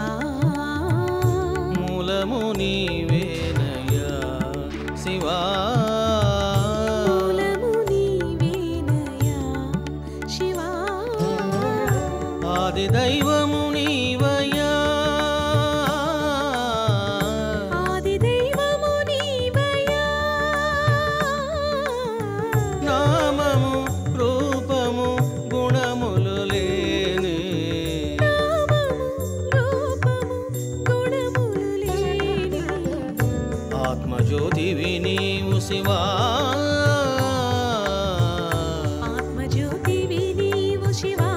మూలము నీవేనయ్యా శివా, మూలము నీవేనయ్యా శివా, ఆది దైవము నీవయ్యా, ఆది దైవము నీవయ్యా, నామము రూపము గుణములు లేని, నామము రూపము గుణములు లేని, ఆత్మజ్యోతివి నీవు శివా, ఆత్మజ్యోతివి నీవు శివా,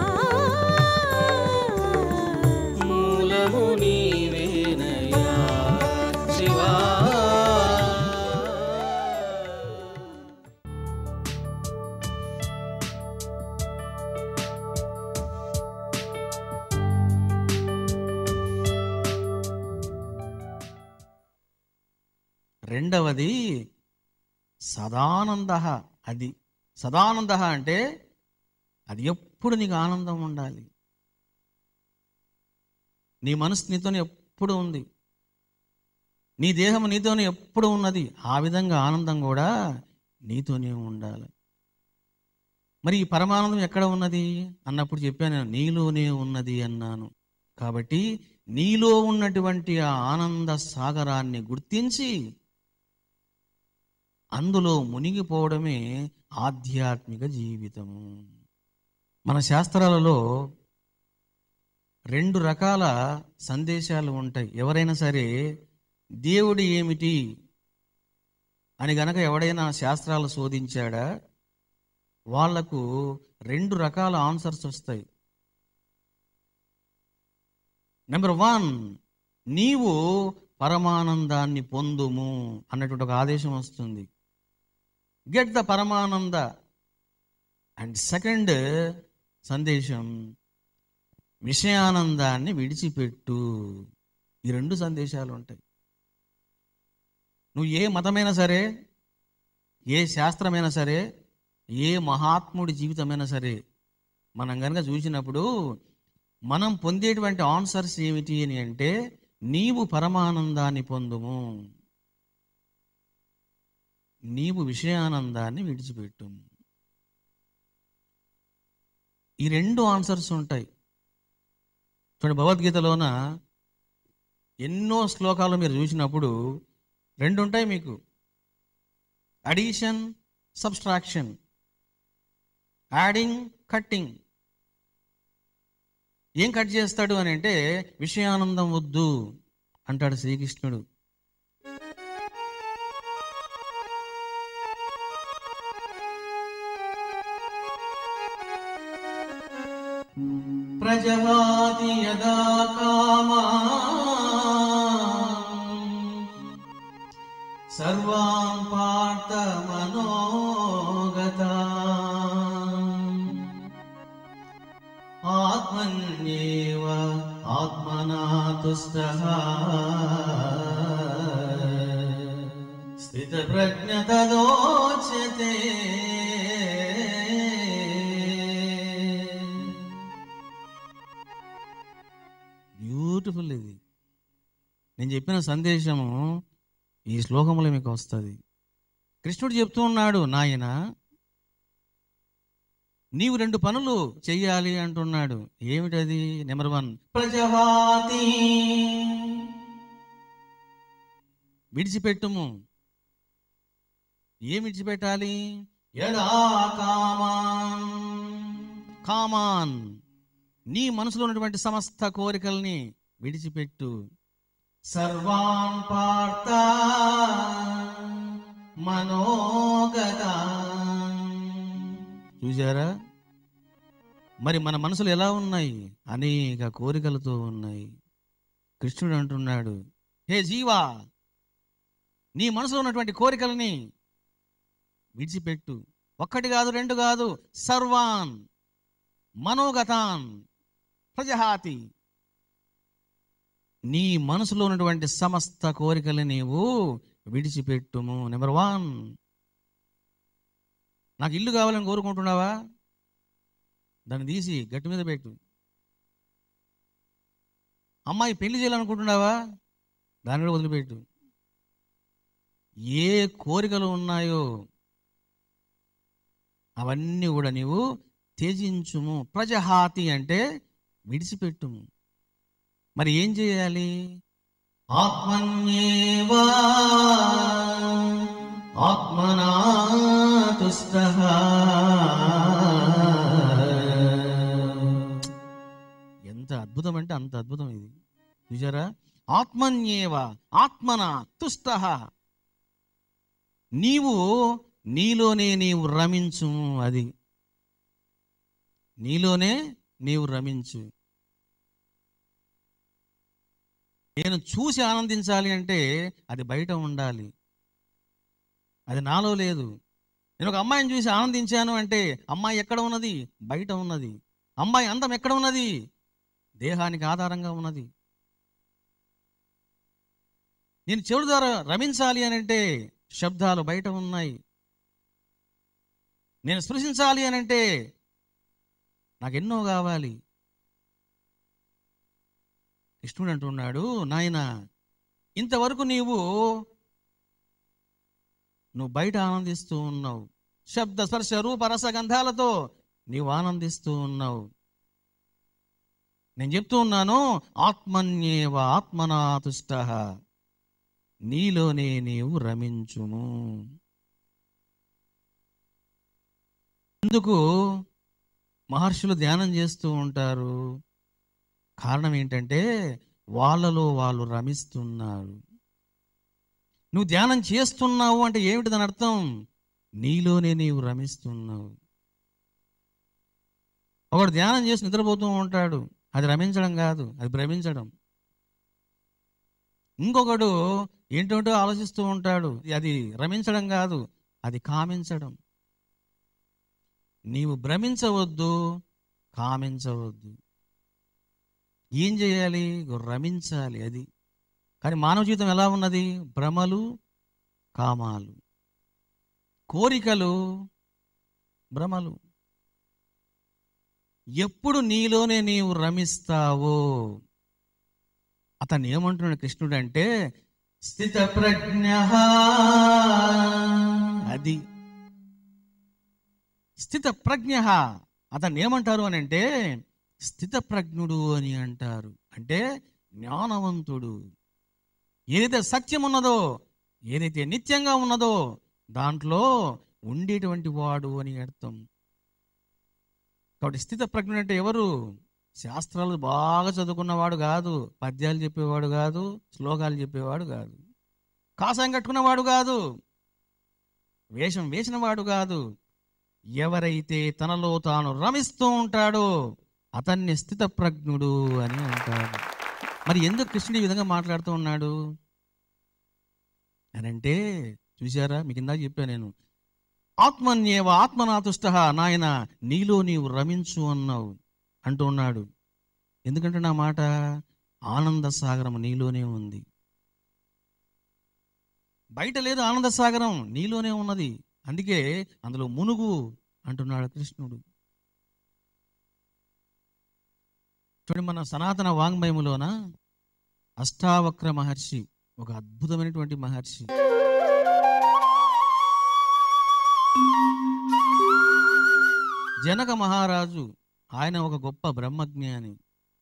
మూలము నీవేనయ్యా శివా. రెండవది సదానంద. అది సదానంద అంటే అది ఎప్పుడు నీకు ఆనందం ఉండాలి. నీ మనసు నీతోనే ఎప్పుడు ఉంది, నీ దేహం నీతోనే ఎప్పుడు ఉన్నది. ఆ విధంగా ఆనందం కూడా నీతోనే ఉండాలి. మరి ఈ పరమానందం ఎక్కడ ఉన్నది అన్నప్పుడు చెప్పాను, నీలోనే ఉన్నది అన్నాను. కాబట్టి నీలో ఉన్నటువంటి ఆ ఆనంద సాగరాన్ని గుర్తించి అందులో మునిగిపోవడమే ఆధ్యాత్మిక జీవితము. మన శాస్త్రాలలో 2 రకాల సందేశాలు ఉంటాయి. ఎవరైనా సరే దేవుడు ఏమిటి అని గనక ఎవడైనా శాస్త్రాలు శోధించాడా వాళ్లకు 2 రకాల ఆన్సర్స్ వస్తాయి. నెంబర్ 1, నీవు పరమానందాన్ని పొందుము అన్నటువంటి ఒక ఆదేశం వస్తుంది. Get the paramananda. And second సందేశం, విషయానందాన్ని విడిచిపెట్టు. ఈ 2 సందేశాలు ఉంటాయి. నువ్వు ఏ మతమైనా సరే, ఏ శాస్త్రమైనా సరే, ఏ మహాత్ముడి జీవితమైనా సరే మనం కనుక చూసినప్పుడు మనం పొందేటువంటి ఆన్సర్స్ ఏమిటి అని అంటే, నీవు పరమానందాన్ని పొందుము, నీవు విషయానందాన్ని విడిచిపెట్టు. ఈ 2 ఆన్సర్స్ ఉంటాయి. చూడండి, భగవద్గీతలోన ఎన్నో శ్లోకాలు మీరు చూసినప్పుడు 2 ఉంటాయి మీకు. Addition, subtraction, adding, cutting. ఏం కట్ చేస్తాడు అని అంటే, విషయానందం వద్దు అంటాడు శ్రీకృష్ణుడు. ప్రజహాతి యదా కామా సర్వాన్ పార్థ మనోగతాన్ ఆత్మన్యేవ ఆత్మనా తుష్టః స్థితప్రజ్ఞ తదోచ్యతే. బ్యూటిఫుల్. ఇది నేను చెప్పిన సందేశము ఈ శ్లోకంలో మీకు వస్తుంది. కృష్ణుడు చెప్తూ ఉన్నాడు, నాయన నీవు 2 పనులు చెయ్యాలి అంటున్నాడు. ఏమిటది? నెంబర్ 1, ప్రజహాతి, విడిచిపెట్టుము. ఏం విడిచిపెట్టాలి? యదా కామాన్, కామాన్, నీ మనసులో ఉన్నటువంటి సమస్త కోరికల్ని విడిచిపెట్టు. సర్వాన్ పార్థ మనోగతాన్. చూసారా? మరి మన మనసులు ఎలా ఉన్నాయి? అనేక కోరికలతో ఉన్నాయి. కృష్ణుడు అంటున్నాడు, హే జీవా, నీ మనసులో ఉన్నటువంటి కోరికల్ని విడిచిపెట్టు. 1 కాదు, 2 కాదు, సర్వాన్ మనోగతాన్ ప్రజహాతి. నీ మనసులో ఉన్నటువంటి సమస్త కోరికలు నీవు విడిచిపెట్టుము. నెంబర్ 1, నాకు ఇల్లు కావాలని కోరుకుంటున్నావా? దాన్ని తీసి గట్టి మీద పెట్టు. అమ్మాయి పెళ్లి చేయాలనుకుంటున్నావా? దాన్ని కూడా వదిలిపెట్టు. ఏ కోరికలు ఉన్నాయో అవన్నీ కూడా నీవు త్యజించుము. ప్రజహాతి అంటే విడిచిపెట్టుము. మరి ఏం చేయాలి? ఆత్మన్యేవా ఆత్మనా తుష్టః. ఎంత అద్భుతం అంటే అంత అద్భుతం ఇది. చూసారా? ఆత్మన్యేవ ఆత్మన తుష్టః. నీవు నీలోనే నీవు రమించుము. అది నీలోనే నీవు రమించు. నేను చూసి ఆనందించాలి అంటే అది బయట ఉండాలి, అది నాలో లేదు. నేను ఒక అమ్మాయిని చూసి ఆనందించాను అంటే అమ్మాయి ఎక్కడ ఉన్నది? బయట ఉన్నది. అమ్మాయి అందం ఎక్కడ ఉన్నది? దేహానికి ఆధారంగా ఉన్నది. నేను చెవుల ద్వారా రమించాలి అని అంటే శబ్దాలు బయట ఉన్నాయి. నేను స్పృశించాలి అని అంటే నాకెన్నో కావాలి. కృష్ణుడు అంటున్నాడు, నాయనా ఇంతవరకు నువ్వు బయట ఆనందిస్తూ ఉన్నావు, శబ్ద స్పర్శ రూప రస గంధాలతో నీవు ఆనందిస్తూ ఉన్నావు. నేను చెప్తూ ఉన్నాను, ఆత్మన్యేవ ఆత్మనా తుష్టః. నీలోనే నీవు రమించుము. ఎందుకు మహర్షులు ధ్యానం చేస్తూ ఉంటారు? కారణం ఏంటంటే వాళ్ళలో వాళ్ళు రమిస్తున్నారు. నువ్వు ధ్యానం చేస్తున్నావు అంటే ఏమిటి దాని అర్థం? నీలోనే నీవు రమిస్తున్నావు. ఒకడు ధ్యానం చేసి నిద్రపోతూ ఉంటాడు, అది రమించడం కాదు, అది భ్రమించడం. ఇంకొకడు ఏంటంటో ఆలోచిస్తూ ఉంటాడు, అది రమించడం కాదు, అది కామించడం. నీవు భ్రమించవద్దు, కామించవద్దు. ఏం చేయాలి? రమించాలి. అది. కానీ మానవ జీవితం ఎలా ఉన్నది? భ్రమలు, కామాలు, కోరికలు, భ్రమలు. ఎప్పుడు నీలోనే నీవు రమిస్తావో, అతను ఏమంటున్నాడు కృష్ణుడు అంటే స్థిత ప్రజ్ఞ. అది స్థిత ప్రజ్ఞ. అతను ఏమంటారు అని అంటే స్థిత ప్రజ్ఞుడు అని అంటారు. అంటే జ్ఞానవంతుడు. ఏదైతే సత్యం ఉన్నదో, ఏదైతే నిత్యంగా ఉన్నదో దాంట్లో ఉండేటువంటి వాడు అని అర్థం. కాబట్టి స్థిత ప్రజ్ఞుడు అంటే ఎవరు? శాస్త్రాలు బాగా చదువుకున్నవాడు కాదు, పద్యాలు చెప్పేవాడు కాదు, శ్లోకాలు చెప్పేవాడు కాదు, కాషాయం కట్టుకున్నవాడు కాదు, వేషం వేసినవాడు కాదు. ఎవరైతే తనలో తాను రమిస్తూ ఉంటాడో అతన్ని స్థిత ప్రజ్ఞుడు అని అంటాడు. మరి ఎందుకు కృష్ణుడు ఈ విధంగా మాట్లాడుతూ ఉన్నాడు అని అంటే, చూసారా, మీకు ఇందాక చెప్పాను నేను, ఆత్మన్యేవ ఆత్మనా తుష్టః. నాయన నీలో నీవు రమించు అన్నావు అంటూ ఉన్నాడు. ఎందుకంటే నా మాట, ఆనంద సాగరం నీలోనే ఉంది. బయట లేదు ఆనంద సాగరం, నీలోనే ఉన్నది. అందుకే అందులో మునుగు అంటున్నాడు కృష్ణుడు. చూడండి, మన సనాతన వాంగ్మయములోన అష్టావక్ర మహర్షి ఒక అద్భుతమైనటువంటి మహర్షి. జనక మహారాజు ఆయన ఒక గొప్ప బ్రహ్మజ్ఞాని.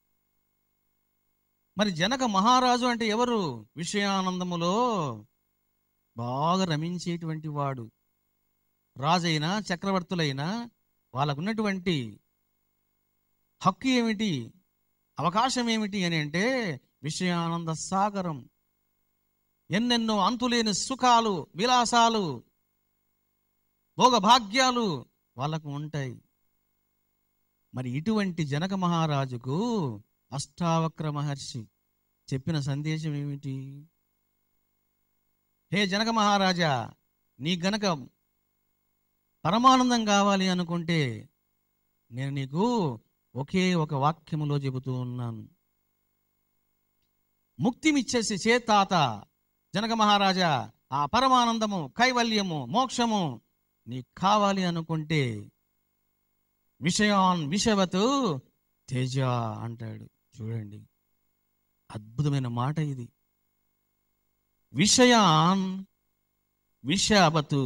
మరి జనక మహారాజు అంటే ఎవరు? విషయానందములో బాగా రమించేటువంటి వాడు. రాజైనా చక్రవర్తులైనా వాళ్ళకున్నటువంటి హక్కు ఏమిటి, అవకాశం ఏమిటి అని అంటే విషయానంద సాగరం. ఎన్నెన్నో అంతులేని సుఖాలు, విలాసాలు, భోగభాగ్యాలు వాళ్ళకు ఉంటాయి. మరి ఇటువంటి జనక మహారాజుకు అష్టావక్ర మహర్షి చెప్పిన సందేశం ఏమిటి? హే జనక మహారాజా, నీ గనక పరమానందం కావాలి అనుకుంటే నేను నీకు ఒకే ఒక వాక్యములో చెబుతూ ఉన్నాను. ముక్తిమిచ్చేసి చేతాత జనక మహారాజా, ఆ పరమానందము, కైవల్యము, మోక్షము నీకు కావాలి అనుకుంటే విషయాన్ విషవతు తేజ అంటాడు. చూడండి, అద్భుతమైన మాట ఇది. విషయాన్ విషావతు,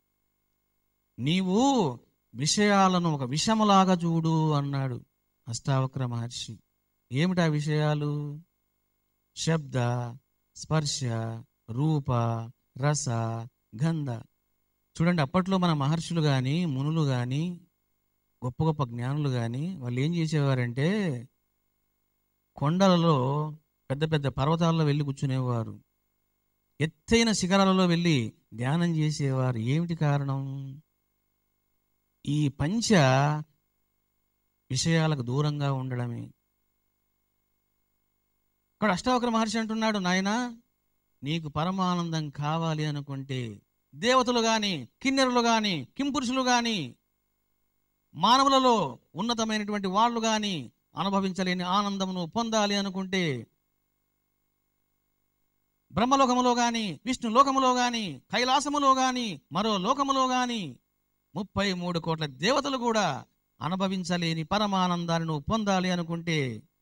నీవు విషయాలను ఒక విషములాగా చూడు అన్నాడు అష్టావక్ర మహర్షి. ఏమిటా విషయాలు? శబ్ద, స్పర్శ, రూప, రస, గంధ. చూడండి, అప్పట్లో మన మహర్షులు కానీ మునులు కానీ గొప్ప గొప్ప జ్ఞానులు కానీ వాళ్ళు ఏం చేసేవారంటే కొండలలో పెద్ద పెద్ద పర్వతాల్లో వెళ్ళి కూర్చునేవారు, ఎత్తైన శిఖరాలలో వెళ్ళి ధ్యానం చేసేవారు. ఏమిటి కారణం? ఈ పంచ విషయాలకు దూరంగా ఉండడమే. ఇక్కడ అష్టావక్ర మహర్షి అంటున్నాడు, నాయనా నీకు పరమానందం కావాలి అనుకుంటే దేవతలు గాని, కిన్నెరులు గాని, కింపురుషులు గాని, మానవులలో ఉన్నతమైనటువంటి వాళ్ళు గాని అనుభవించలేని ఆనందమును పొందాలి అనుకుంటే బ్రహ్మలోకములో గాని, విష్ణు లోకములో గాని, కైలాసములో గాని, మరో లోకములో గాని 33 కోట్ల దేవతలు కూడా అనుభవించలేని పరమానందాన్ని నువ్వు పొందాలి అనుకుంటే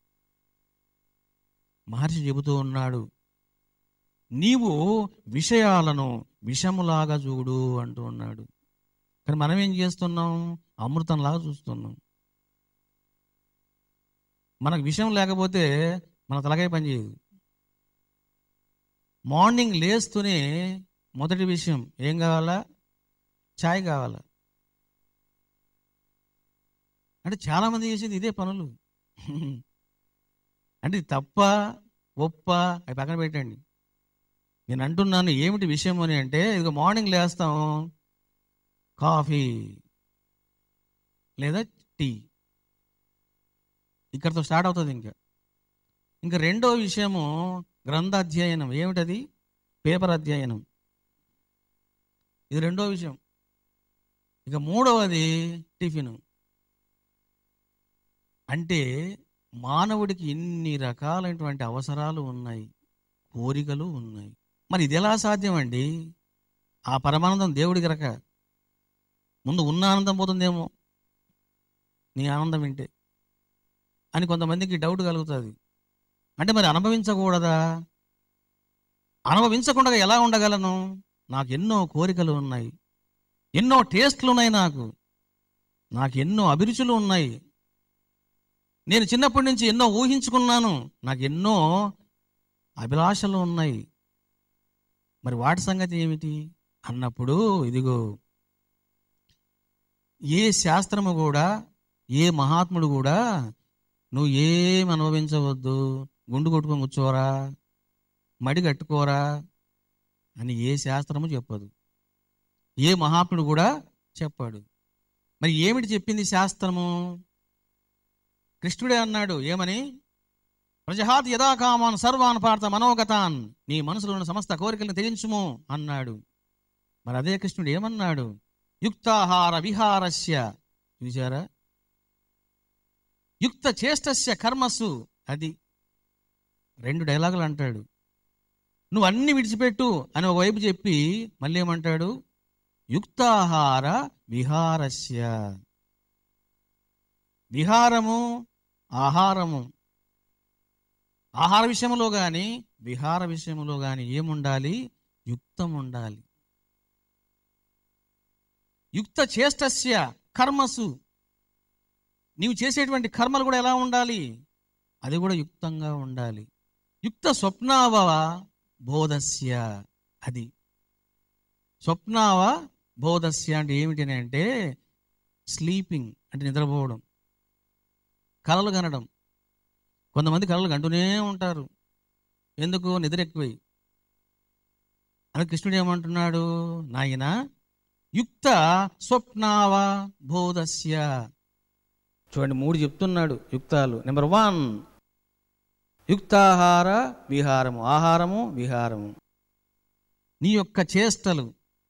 మహర్షి చెబుతూ ఉన్నాడు, నీవు విషయాలను విషములాగా చూడు అంటూ ఉన్నాడు. కానీ మనం ఏం చేస్తున్నాం? అమృతంలాగా చూస్తున్నాం. మనకు విషయం లేకపోతే మన తలకాయ పనిచేయదు. మార్నింగ్ లేస్తూనే మొదటి విషయం ఏం కావాలా? ఛాయ్ కావాలా. అంటే చాలామంది చేసేది ఇదే పనులు. అంటే ఇది తప్ప ఒప్ప అవి పక్కన పెట్టండి. నేను అంటున్నాను ఏమిటి విషయం అని అంటే, ఇదిగో మార్నింగ్ లేస్తాం, కాఫీ లేదా టీ, ఇక్కడితో స్టార్ట్ అవుతుంది. ఇంకా రెండో విషయము గ్రంథ అధ్యయనం. ఏమిటది? పేపర్ అధ్యయనం. ఇది రెండో విషయం. ఇక మూడవది టిఫిన్. అంటే మానవుడికి ఇన్ని రకాలైనటువంటి అవసరాలు ఉన్నాయి, కోరికలు ఉన్నాయి. మరి ఇది ఎలా సాధ్యం అండి? ఆ పరమానందం దేవుడికి రక ముందు ఉన్న ఆనందం పోతుందేమో నీ ఆనందం వింటే అని కొంతమందికి డౌట్ కలుగుతుంది. అంటే మరి అనుభవించకూడదా? అనుభవించకుండా ఎలా ఉండగలను? నాకు ఎన్నో కోరికలు ఉన్నాయి, ఎన్నో టేస్ట్లు ఉన్నాయి, నాకు ఎన్నో అభిరుచులు ఉన్నాయి, నేను చిన్నప్పటి నుంచి ఎన్నో ఊహించుకున్నాను, నాకు ఎన్నో అభిలాషలు ఉన్నాయి. మరి వాటి సంగతి ఏమిటి అన్నప్పుడు, ఇదిగో ఏ శాస్త్రము కూడా, ఏ మహాత్ముడు కూడా నువ్వు ఏం అనుభవించవద్దు, గుండు కొట్టుకొని కూర్చోరా, మడి కట్టుకోరా అని ఏ శాస్త్రము చెప్పదు, ఏ మహాత్ముడు కూడా చెప్పాడు. మరి ఏమిటి చెప్పింది శాస్త్రము? కృష్ణుడే అన్నాడు ఏమని? ప్రజహాతి యదా కామాన్ సర్వాన్ పార్థ మనోగతాన్, నీ మనసులో ఉన్న సమస్త కోరికలను త్యజించుము అన్నాడు. మరి అదే కృష్ణుడు ఏమన్నాడు? యుక్తాహార విహారస్య, చూసారా, యుక్త చేష్టస్య కర్మసు. అది 2 డైలాగులు అంటాడు. నువ్వు అన్ని విడిచిపెట్టు అని ఒకవైపు చెప్పి మళ్ళీ ఏమంటాడు? యుక్తాహార విహారస్య. విహారము, ఆహారము, ఆహార విషయంలో కానీ విహార విషయంలో కానీ ఏముండాలి? యుక్తం ఉండాలి. యుక్త చేష్టస్య కర్మసు, నీవు చేసేటువంటి కర్మలు కూడా ఎలా ఉండాలి? అది కూడా యుక్తంగా ఉండాలి. యుక్త స్వప్నావ బోధస్య. అది స్వప్నావ బోధస్య అంటే ఏమిటి అంటే స్లీపింగ్ అంటే నిద్రపోవడం, కలలు కనడం. కొంతమంది కలలు కంటూనే ఉంటారు. ఎందుకు? నిద్ర ఎక్కువై. అని కృష్ణుడు ఏమంటున్నాడు? నాయనా యుక్త స్వప్నావ బోధస్య. చూడండి 3 చెప్తున్నాడు యుక్తాలు. నెంబర్ 1 యుక్తాహార విహారము, ఆహారము విహారము, నీ యొక్క చేష్టలు.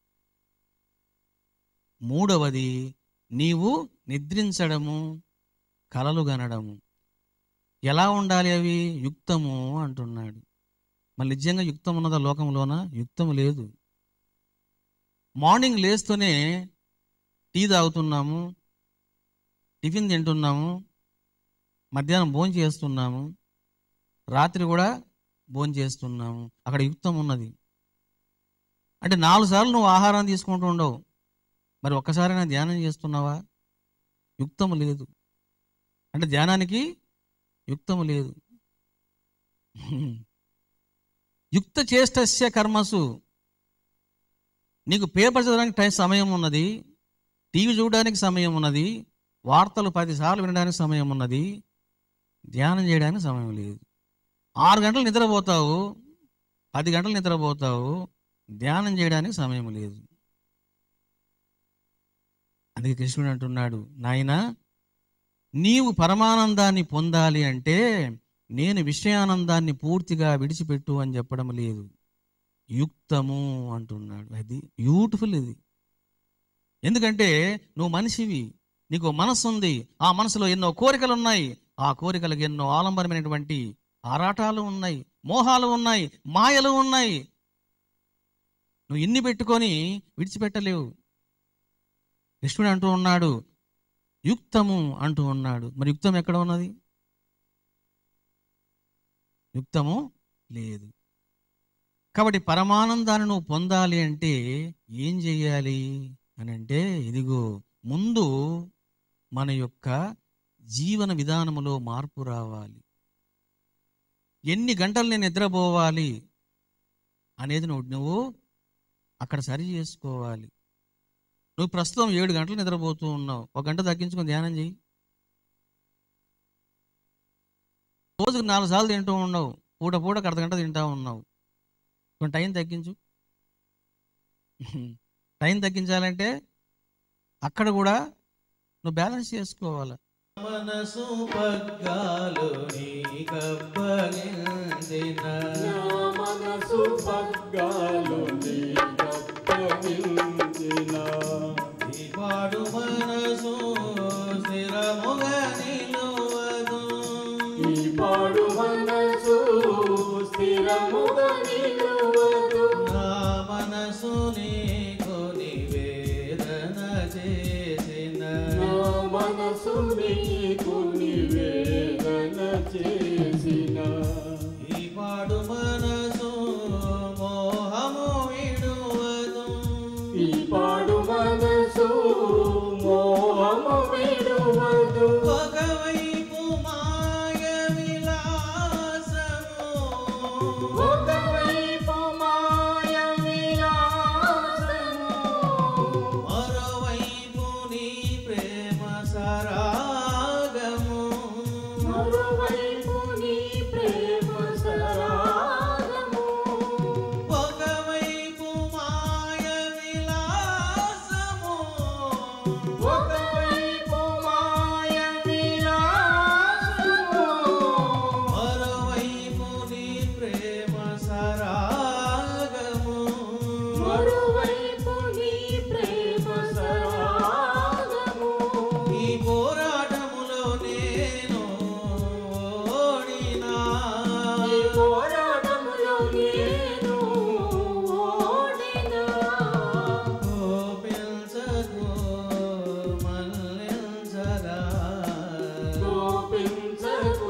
3వది నీవు నిద్రించడము, కలలు గనడము. ఎలా ఉండాలి అవి? యుక్తము అంటున్నాడు. మరి నిజంగా యుక్తం ఉన్నదా లోకంలోన? యుక్తము లేదు. మార్నింగ్ లేస్తూనే టీ తాగుతున్నాము, టిఫిన్ తింటున్నాము, మధ్యాహ్నం భోజనం చేస్తున్నాము, రాత్రి కూడా భోజనం చేస్తున్నాము, అక్కడ యుక్తం ఉన్నది. అంటే 4 సార్లు నువ్వు ఆహారం తీసుకుంటూ ఉండవు, మరి ఒక్కసారైనా ధ్యానం చేస్తున్నావా? యుక్తము లేదు. అంటే ధ్యానానికి యుక్తము లేదు. యుక్త చేష్టస్య కర్మసు. నీకు పేపర్ చదవడానికి సమయం ఉన్నది, టీవీ చూడడానికి సమయం ఉన్నది, వార్తలు 10 సార్లు వినడానికి సమయం ఉన్నది, ధ్యానం చేయడానికి సమయం లేదు. 6 గంటలు నిద్రపోతావు, 10 గంటలు నిద్రపోతావు, ధ్యానం చేయడానికి సమయం లేదు. అందుకే కృష్ణుడు అంటున్నాడు, నాయనా నీవు పరమానందాన్ని పొందాలి అంటే నేను విషయానందాన్ని పూర్తిగా విడిచిపెట్టు అని చెప్పడం లేదు, యుక్తము అంటున్నాడు. అది బ్యూటిఫుల్. ఇది ఎందుకంటే నువ్వు మనిషివి, నీకు మనస్సు ఉంది, ఆ మనసులో ఎన్నో కోరికలు ఉన్నాయి, ఆ కోరికలకు ఎన్నో ఆలంబరమైనటువంటి ఆరాటాలు ఉన్నాయి, మోహాలు ఉన్నాయి, మాయలు ఉన్నాయి. నువ్వు ఇన్ని పెట్టుకొని విడిచిపెట్టలేవు. కృష్ణుడు అంటూ ఉన్నాడు యుక్తము అంటూ ఉన్నాడు. మరి యుక్తం ఎక్కడ ఉన్నది? యుక్తము లేదు. కాబట్టి పరమానందాన్ని నువ్వు పొందాలి అంటే ఏం చెయ్యాలి అని అంటే, ఇదిగో ముందు మన యొక్క జీవన విధానములో మార్పు రావాలి. ఎన్ని గంటలు నేను నిద్రపోవాలి అనేది నువ్వు అక్కడ సరి చేసుకోవాలి. నువ్వు ప్రస్తుతం 7 గంటలు నిద్రపోతూ ఉన్నావు, 1 గంట తగ్గించుకొని ధ్యానం చెయ్యి. రోజుకు 4 సార్లు తింటూ ఉన్నావు, పూటకు అర్ధగంట తింటా ఉన్నావు, కొంచెం టైం తగ్గించు. టైం తగ్గించాలంటే అక్కడ కూడా నువ్వు బ్యాలెన్స్ చేసుకోవాలి. మనసు పగ్గాలు నీకప్పగించిన, మనసు పగ్గాలు నీకప్పగించిన, ఈ పాడు మనసు స్థిరముగా నిలువదు, ఈ పాడు మనసు స్థిరముగా నిలువదు, నా మనసు నీకు నివేదన చేసిన, నా మనసు నీకు నివేదన చేసిన, ఈ పాడు మనసు మోహము విడువదు, ఈ పాడు మనసు మోహము విడువదు, ఒకవైపు మాయ విలాసము, ఒకవైపు మాయ విలాసము, మరోవైపు నీ ప్రేమ సరాగము, మరోవైపు నీ ప్రేమ సరాగము, ఒకవైపు మాయ విలాసము, ఒకవైపు మాయ విలాసము, మరోవైపు నీ ప్రేమ సరాగము, మరోవైపు నీ ప్రేమ సరాగము, ఈ పోరాటములో నేను ఓడినా, ఈ పోరాటములో నేను ఓడినా, కోపించకు మన్నించరా, కోపించకు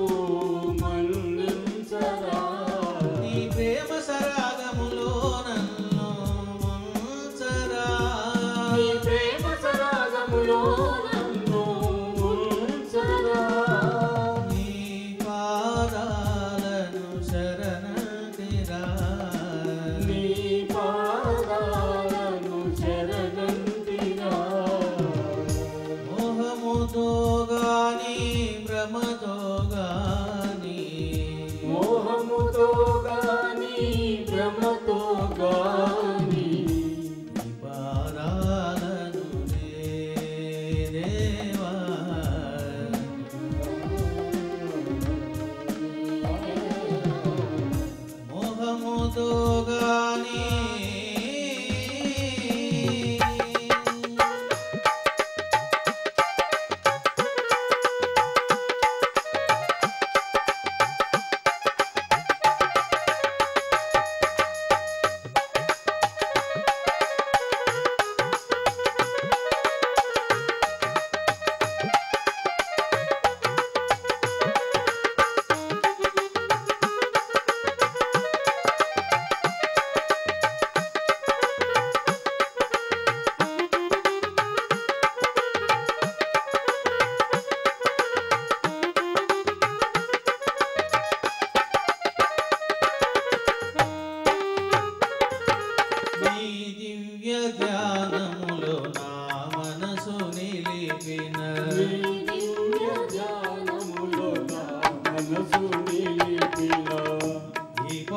మన్నించరా, నీ ప్రేమ సరాగములో నన్ను ముంచరా, నీ ప్రేమ సరాగములో నన్ను ఉంచరా, నీ పాదాలను శరణంటిరా, నీ పాదాలను శరణంటిరా, మోహముతో గాని భ్రమతో గాని, మోహముతో గాని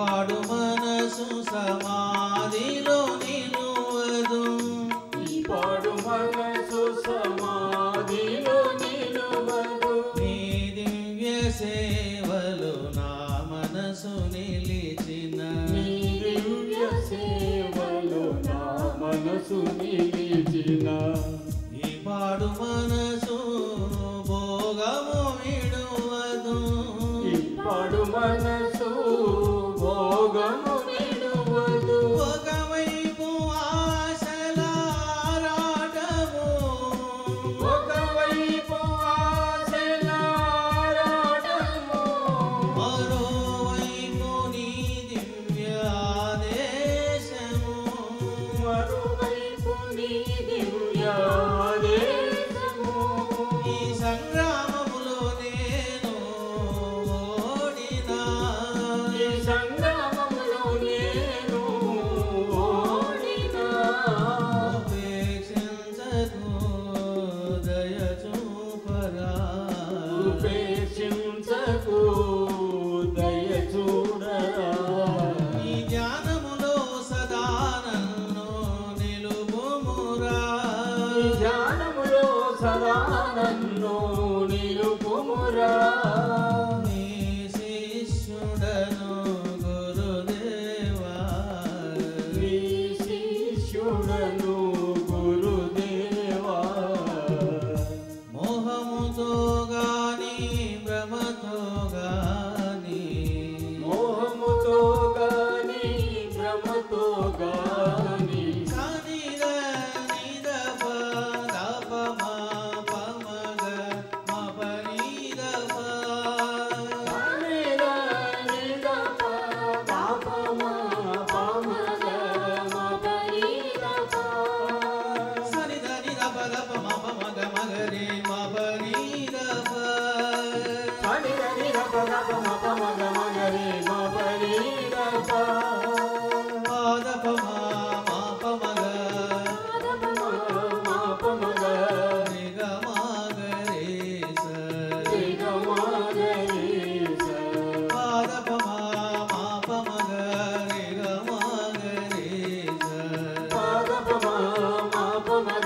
పాడు మనసు సమాధిలో నిలువదు ఈ పాడు మనసు సమాధిలో నిలువదు నీ దివ్య సేవలు నా మనసు నిలిచిన నీ దివ్య సేవలో నా మనసు నిలిచిన ఈ పాడు మనసు భోగము విడువదు ఈ పాడు మనసు భోగము విడువదు ఒకవైపు ఆశలారాటము ఒకవైపు ఆశలారాటము మరోవైపు నీ దివ్య ఆదేశము మరోవైపు నీ దివ్యాదేశము ఈ సంగ్రామములో నేను ఓడినా ఈ సంగ్రామములో నేను ఓడినా ఉపేక్షించకు దయచూపరా ఉపేక్షించకు దయ చూడరా ఈ ధ్యానములో సదా నన్ను నిలుపుమురా ఈ ధ్యానములో సదా నన్ను నిలుపుమురా నీ శిష్యుడను గురుదేవా నీ శిష్యుడను గురుదేవా మోహముతో గాని భ్రమతో గాని మోహముతో గాని భ్రమతో గాని సానిద నిద పద పమ పమగ మపనిద సానిద నిద పాపమ పామగ మపనిద సనిద నిద పద పమ పమగ మగరే మపనిద సానిద నిద పదపమ పమగ మగరే మపనిద పాద పమ పమగ పాపమగ నిగ మగరే దిగమగరీస పాద పమ పమగ నిగ మగరే పాదపమ మాపమగ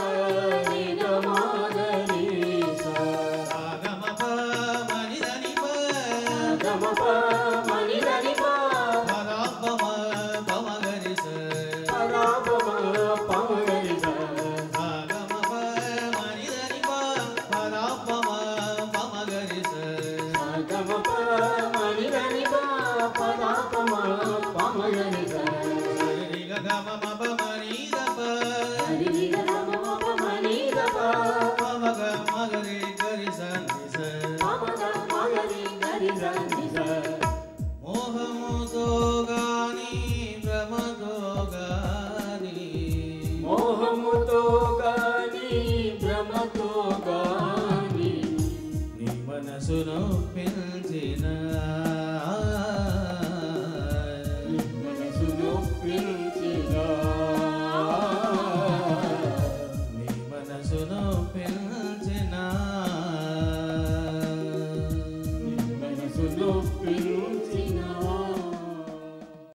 దిగమగరీస సాగమ మనిదని గమప మణిదనిప పరాపమ పమగరిస పరాపమ పమగరిస సాగమ మనిదని పరాపమ పమగరిస గమప మణిదనిప పరాపమ పమగరిస సరిగ గమ మనిదప హరిగమప మణిదప పమగ మగరి గరిస నిస పమగ మగరి గరిస నిస మోహముతో గాని భ్రమతో గాని మోహముతో గాని భ్రమతో గాని నీ మనసును పెంచిన